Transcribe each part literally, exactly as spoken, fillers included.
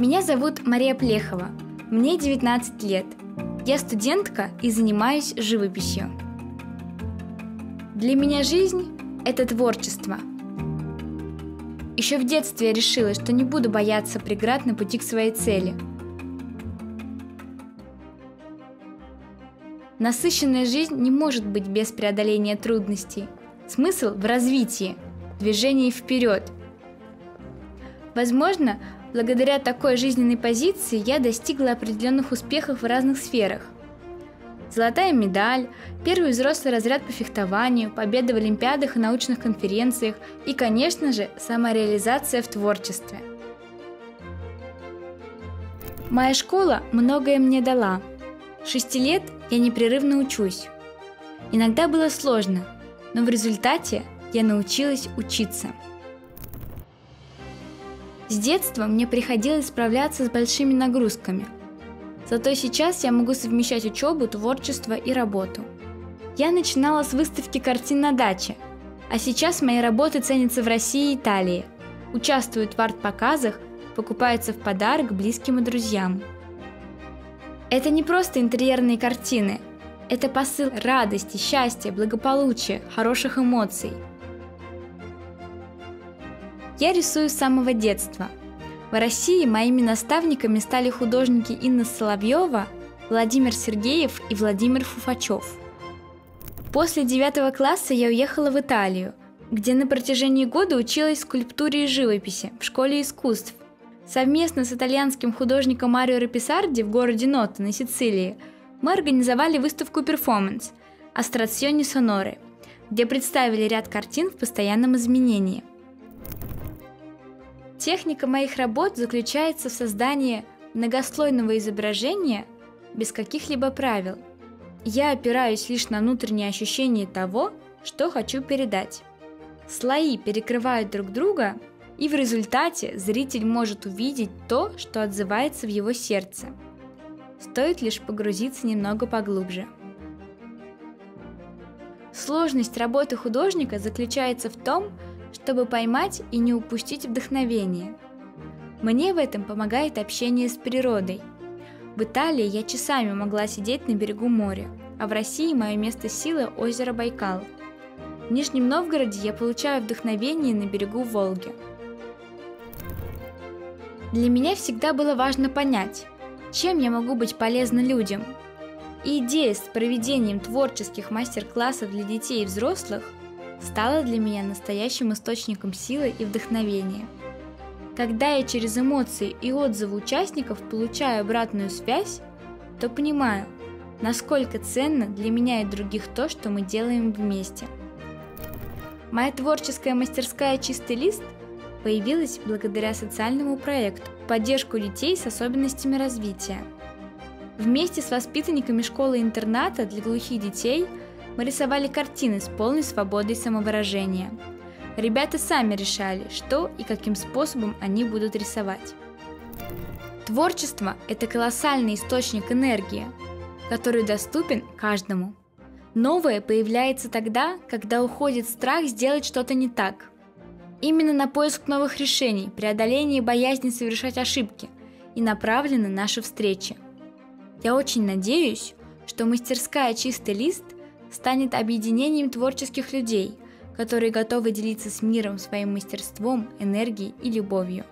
Меня зовут Мария Плехова, мне девятнадцать лет. Я студентка и занимаюсь живописью. Для меня жизнь – это творчество. Еще в детстве я решила, что не буду бояться преград на пути к своей цели. Насыщенная жизнь не может быть без преодоления трудностей. Смысл в развитии, движении вперед. Возможно, благодаря такой жизненной позиции я достигла определенных успехов в разных сферах. Золотая медаль, первый взрослый разряд по фехтованию, победа в олимпиадах и научных конференциях и, конечно же, самореализация в творчестве. Моя школа многое мне дала. С шести лет я непрерывно учусь. Иногда было сложно, но в результате я научилась учиться. С детства мне приходилось справляться с большими нагрузками. Зато сейчас я могу совмещать учебу, творчество и работу. Я начинала с выставки картин на даче, а сейчас мои работы ценятся в России и Италии, участвуют в арт-показах, покупаются в подарок близким и друзьям. Это не просто интерьерные картины, это посыл радости, счастья, благополучия, хороших эмоций. Я рисую с самого детства. В России моими наставниками стали художники Инна Соловьева, Владимир Сергеев и Владимир Фуфачев. После девятого класса я уехала в Италию, где на протяжении года училась скульптуре и живописи в школе искусств. Совместно с итальянским художником Марио Раписарди в городе Нота на Сицилии мы организовали выставку «Перформанс» «Астрациони Соноре», где представили ряд картин в постоянном изменении. Техника моих работ заключается в создании многослойного изображения без каких-либо правил. Я опираюсь лишь на внутреннее ощущение того, что хочу передать. Слои перекрывают друг друга, и в результате зритель может увидеть то, что отзывается в его сердце. Стоит лишь погрузиться немного поглубже. Сложность работы художника заключается в том, чтобы поймать и не упустить вдохновение. Мне в этом помогает общение с природой. В Италии я часами могла сидеть на берегу моря, а в России мое место силы – озеро Байкал. В Нижнем Новгороде я получаю вдохновение на берегу Волги. Для меня всегда было важно понять, чем я могу быть полезна людям. И идея с проведением творческих мастер-классов для детей и взрослых стала для меня настоящим источником силы и вдохновения. Когда я через эмоции и отзывы участников получаю обратную связь, то понимаю, насколько ценно для меня и других то, что мы делаем вместе. Моя творческая мастерская «Чистый лист» появилась благодаря социальному проекту в поддержку детей с особенностями развития. Вместе с воспитанниками школы-интерната для глухих детей мы рисовали картины с полной свободой самовыражения. Ребята сами решали, что и каким способом они будут рисовать. Творчество – это колоссальный источник энергии, который доступен каждому. Новое появляется тогда, когда уходит страх сделать что-то не так. Именно на поиск новых решений, преодоление боязни совершать ошибки и направлены наши встречи. Я очень надеюсь, что мастерская «Чистый лист» станет объединением творческих людей, которые готовы делиться с миром своим мастерством, энергией и любовью.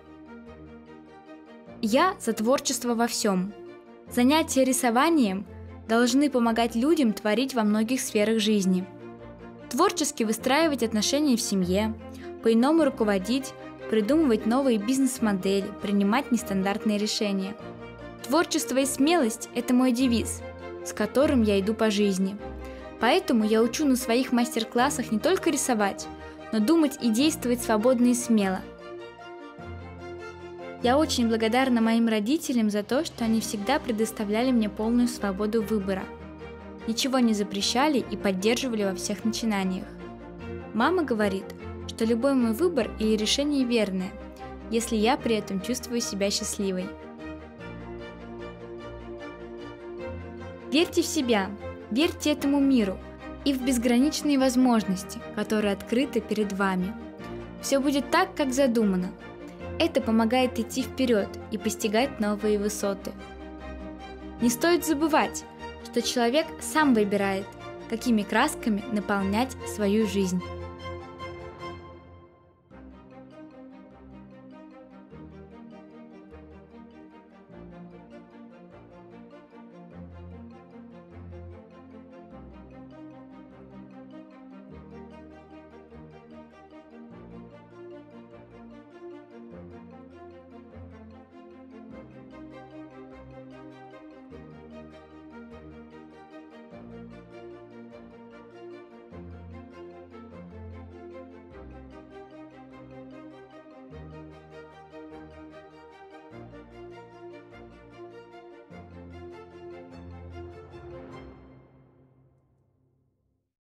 Я за творчество во всем. Занятия рисованием должны помогать людям творить во многих сферах жизни. Творчески выстраивать отношения в семье, по-иному руководить, придумывать новые бизнес-модели, принимать нестандартные решения. Творчество и смелость – это мой девиз, с которым я иду по жизни. Поэтому я учу на своих мастер-классах не только рисовать, но думать и действовать свободно и смело. Я очень благодарна моим родителям за то, что они всегда предоставляли мне полную свободу выбора. Ничего не запрещали и поддерживали во всех начинаниях. Мама говорит, что любой мой выбор или решение верное, если я при этом чувствую себя счастливой. Верьте в себя. Верьте этому миру и в безграничные возможности, которые открыты перед вами. Все будет так, как задумано. Это помогает идти вперед и постигать новые высоты. Не стоит забывать, что человек сам выбирает, какими красками наполнять свою жизнь.